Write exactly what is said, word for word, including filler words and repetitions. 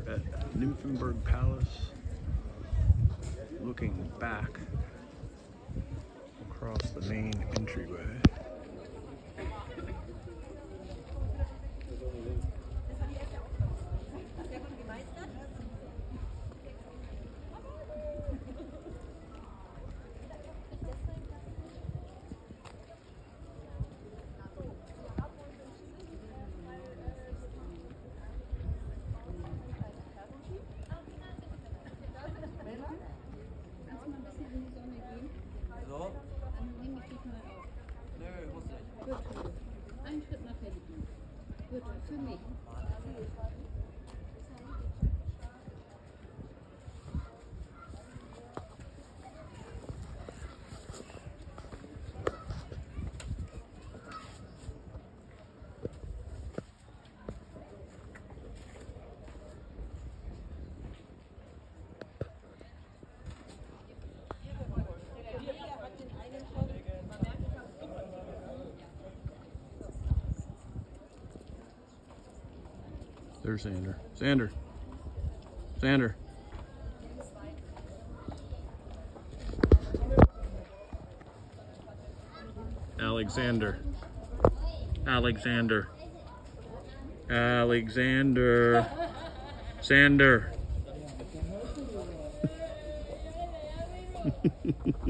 We're at Nymphenburg Palace, looking back across the main entryway. Einen Schritt nach hinten. Gut, für mich. There's Xander. Xander. Xander. Alexander. Alexander. Alexander. Xander.